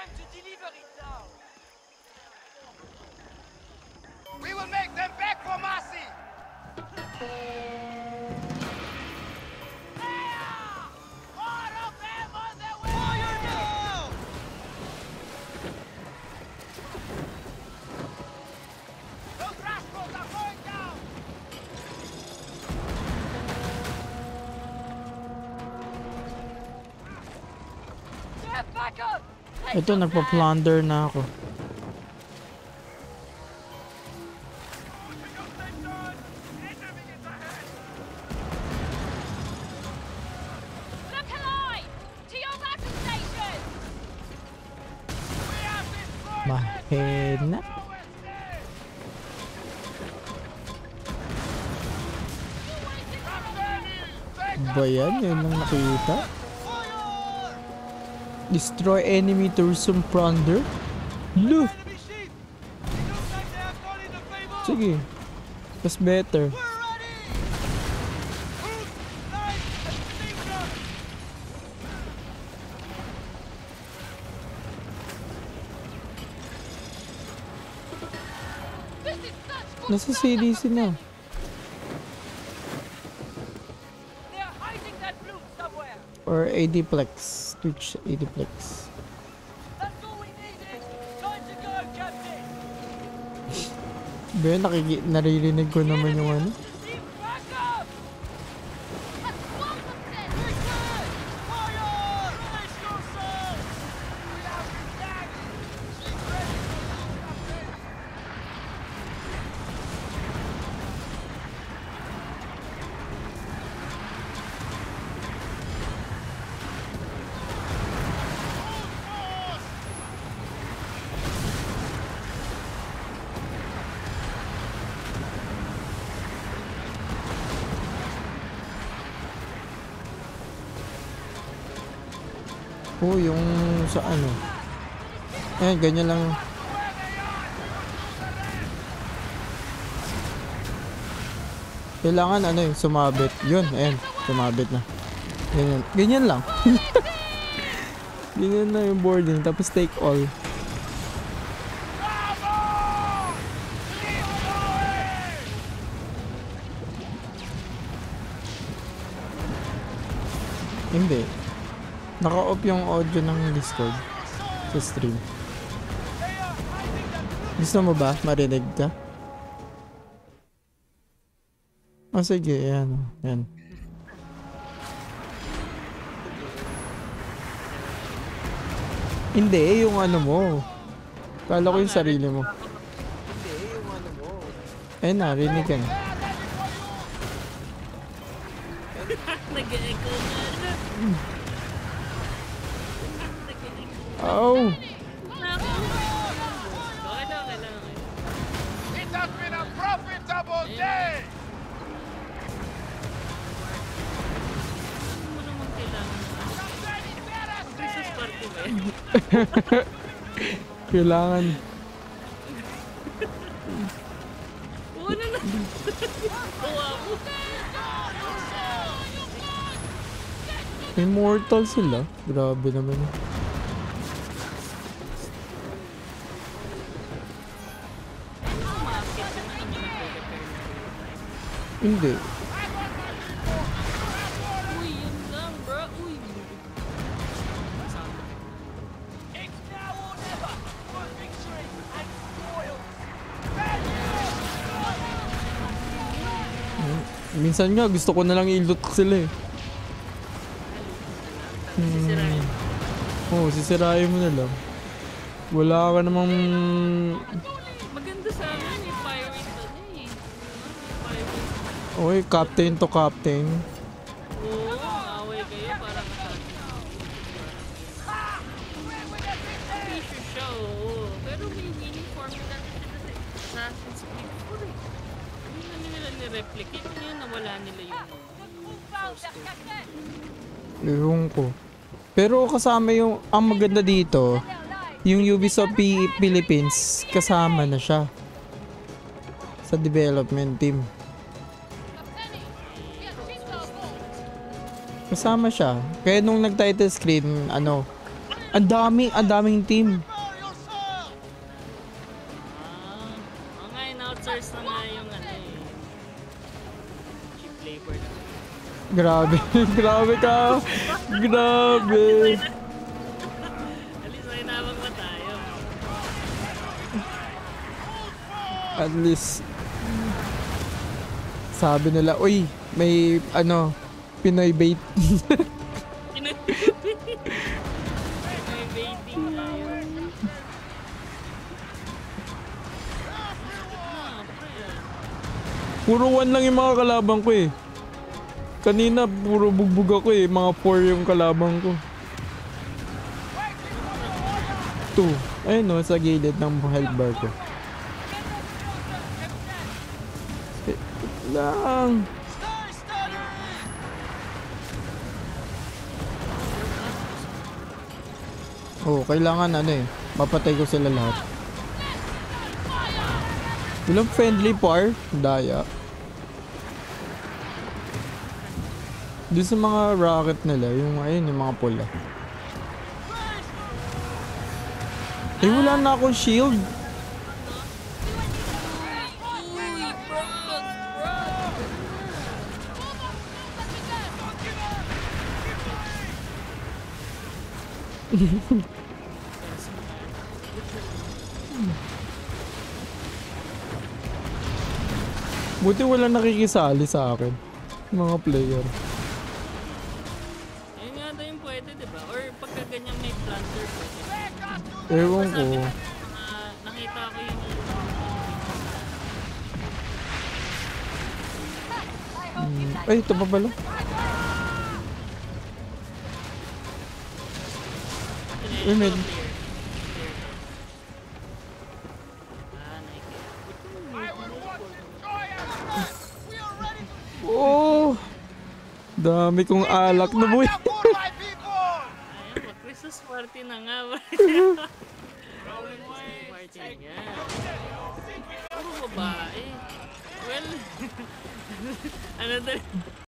We will make them back for Marcy! All of them on their way! Fire now! Those rascals are going down! Get back up! Ito, nagpa-plunder na ako. Look alive! To your weapon station! Mahina. Ba yan? Yun lang nakita. Destroy enemy tourism plunder. Look! Sige. Mas better. Nasa CDC na. Or ADplex. Twitch ADplex. Ba, naririnig ko naman yung ano. Oh, yung sa ano. Eh, ganyan lang. Kailangan ano yung sumabit. Yun, ayan. Sumabit na. Ganyan. Ganyan lang. Ganyan na yung boarding. Tapos take all. Hindi. Naka-off yung audio ng Discord sa stream. Gusto mo ba? Marinig ka? Oh, sige. Yan. Yan. Hindi. Yung ano mo. Kala ko yung sarili mo. Hindi, yung ano mo. Ayun na. Rinig ka na. Nag-echo na. Oh! It has been a profitable day! Ano mo naman kailangan? Christmas party ba? Kailangan. Ano na? Tuwa mo. Immortal sila. Grabe naman. Hindi. Uy, yun lang, bro. Uy. It's now or never for victory and spoils! Minsan nga gusto ko na lang i-loot sila eh. Sisirain. Oo, sisirain mo na lang. Wala ka namang... Maganda sa amin eh. Pirate na eh. Pirate. Oy, captain to captain. Oo, away kayo para kasali. Feature siya, oo. Pero may uniform na sila sa Assassin's Creed 4 eh. Hindi na nila nireplicate. Ngayon nawala nila yung Ewan ko. Pero kasama yung... Ang maganda dito, yung Ubisoft Philippines, kasama na siya sa development team. Kasama siya. Kaya nung nag-title screen, ano, Ang daming team. Prepare yourself! Oo nga, in-outsource na nga yung ano eh. Cheap labor na. Grabe. Grabe ka. Grabe. At least may nabang pa tayo. At least sabi nila, uy, may ano, Pinoy bait. May baiting tayo. Puro 1 lang yung mga kalabang ko eh. Kanina puro bugbog ako eh. Mga 4 yung kalabang ko. 2. Ayun no, sa gilid ng health bar ko. Eh, lang. Stay steady! Oh, kailangan ano eh. Mapatay ko sila lahat. Walang friendly par. Daya. Doon sa mga rocket nila, yung ayun, yung mga pula. Eh, wala na akong shield. Buti wala nakikisali sa akin. Mga player. Ayun nga daw yung pwede, diba? Or pagka ganyan may planter pwede. Ewan ko. Sabi na, nakita ko yung Ay, ito pa pala. Uy, med. Oh! Dami kong alak na boy. Por my people! Ayan, mag-Christmas party na nga ba? Christmas party na nga. Puro babae. Well, ano